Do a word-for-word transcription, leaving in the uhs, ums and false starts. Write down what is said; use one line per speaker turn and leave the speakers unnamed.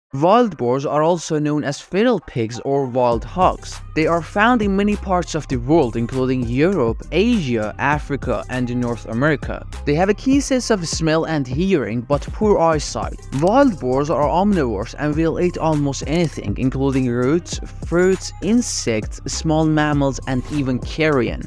Wild boars are also known as feral pigs or wild hogs. They are found in many parts of the world, including Europe, Asia, Africa, and North America. They have a keen sense of smell and hearing, but poor eyesight. Wild boars are omnivores and will eat almost anything, including roots, fruits, insects, small mammals, and even carrion.